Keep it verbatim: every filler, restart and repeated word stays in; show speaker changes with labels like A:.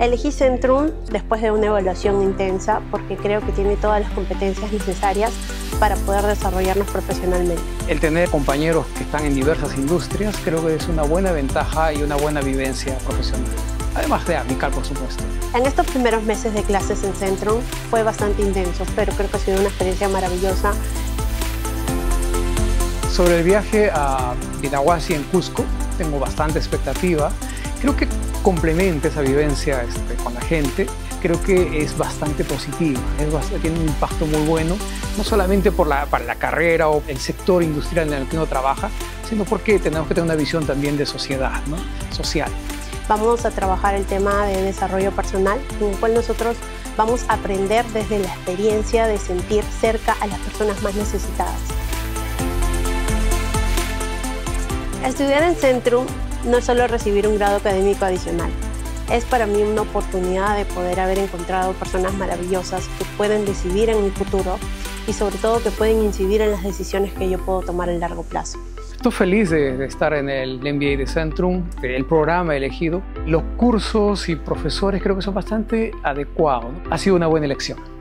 A: Elegí Centrum después de una evaluación intensa porque creo que tiene todas las competencias necesarias para poder desarrollarnos profesionalmente.
B: El tener compañeros que están en diversas industrias creo que es una buena ventaja y una buena vivencia profesional. Además de amical, por supuesto.
A: En estos primeros meses de clases en Centrum fue bastante intenso, pero creo que ha sido una experiencia maravillosa.
B: Sobre el viaje a Vinahuasi en Cusco, tengo bastante expectativa. Creo que complementa esa vivencia este, con la gente. Creo que es bastante positiva, es bastante, tiene un impacto muy bueno, no solamente por la, para la carrera o el sector industrial en el que uno trabaja, sino porque tenemos que tener una visión también de sociedad, ¿no? Social.
A: Vamos a trabajar el tema de desarrollo personal, en el cual nosotros vamos a aprender desde la experiencia de sentir cerca a las personas más necesitadas. Estudiar en Centrum no es solo recibir un grado académico adicional, es para mí una oportunidad de poder haber encontrado personas maravillosas que pueden decidir en mi futuro y sobre todo que pueden incidir en las decisiones que yo puedo tomar a largo plazo.
B: Estoy feliz de, de estar en el M B A de Centrum, el programa elegido. Los cursos y profesores creo que son bastante adecuados, ¿no? Ha sido una buena elección.